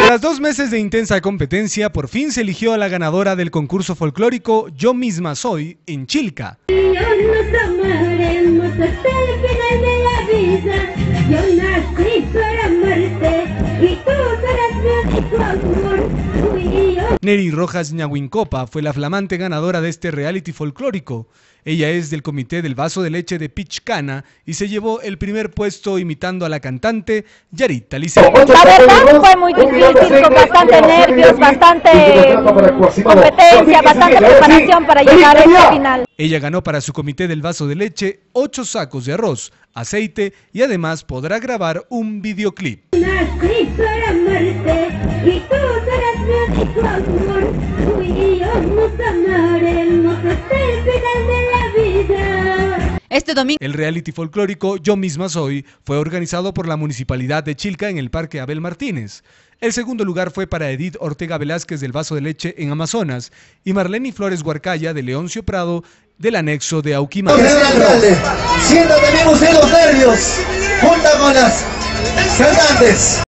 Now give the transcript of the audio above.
Tras 2 meses de intensa competencia, por fin se eligió a la ganadora del concurso folclórico Yo Misma Soy en Chilca. Neri Rojas Ñahuincopa fue la flamante ganadora de este reality folclórico. Ella es del comité del vaso de leche de Pichcana y se llevó el primer puesto imitando a la cantante Yaritza Liceo. La verdad fue muy difícil, con bastante nervios, bastante competencia, bastante preparación para llegar a este final. Ella ganó para su comité del vaso de leche 8 sacos de arroz, aceite y además podrá grabar un videoclip. Este domingo. El reality folclórico Yo Misma Soy fue organizado por la Municipalidad de Chilca en el Parque Abel Martínez. El segundo lugar fue para Edith Ortega Velázquez del Vaso de Leche en Amazonas y Marlene Flores Huarcaya de Leoncio Prado del anexo de Auquimán. Siendo tenemos los nervios, junto con las cantantes.